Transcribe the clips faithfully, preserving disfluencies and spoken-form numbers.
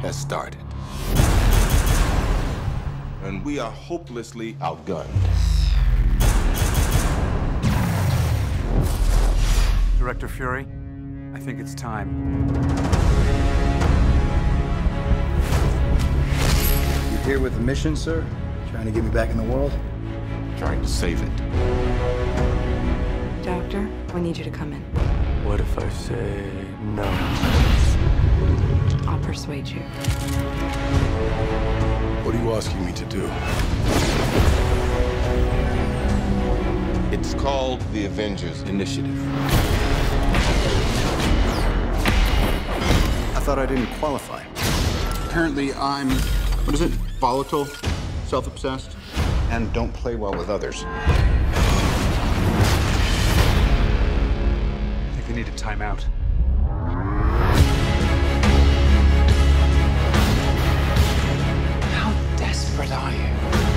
has started. And we are hopelessly outgunned. Director Fury, I think it's time. You here with a mission, sir? Trying to get me back in the world? Trying to save it. Doctor, I need you to come in. What if I say no? I'll persuade you. What are you asking me to do? It's called the Avengers Initiative. I thought I didn't qualify. Apparently I'm, what is it, volatile, self-obsessed, And don't play well with others. I think they need a timeout. How desperate are you?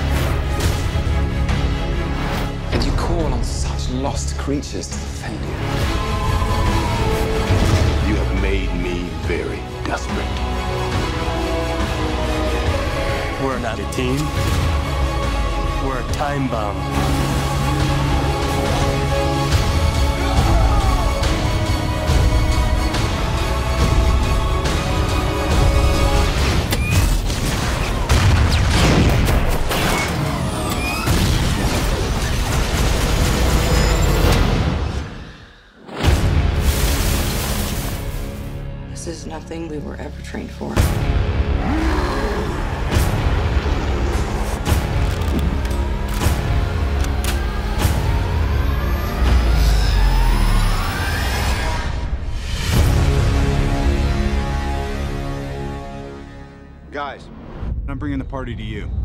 And you call on such lost creatures to defend you. You have made me very desperate. We're not a team. We're a time bomb. This is nothing we were ever trained for. Guys, I'm bringing the party to you.